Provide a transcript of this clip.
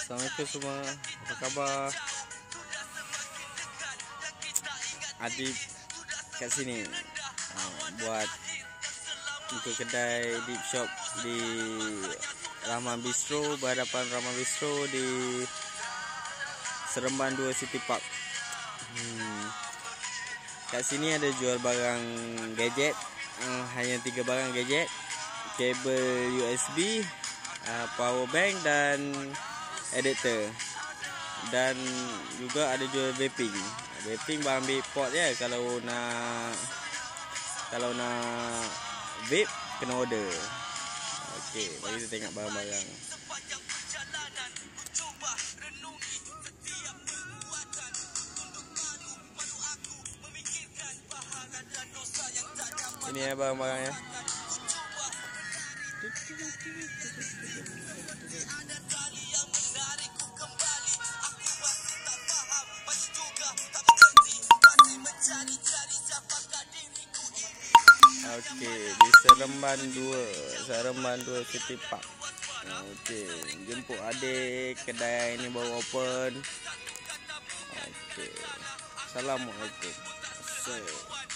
Assalamualaikum semua, apa khabar? Adib kat sini buat untuk kedai deep shop di Rahman Bistro, berhadapan Rahman Bistro di Seremban 2 City Park. Kat sini ada jual barang gadget, hanya 3 barang gadget, kabel USB, power bank dan adapter. Dan juga ada jual vaping. Vaping barang ambil port je. Kalau nak vape kena order. Okey, mari kita tengok barang-barang. Ini ya barang-barangnya. Okey, di Seremban 2 City Park. Okey, jemput adik, kedai ini baru open. Okey. Assalamualaikum.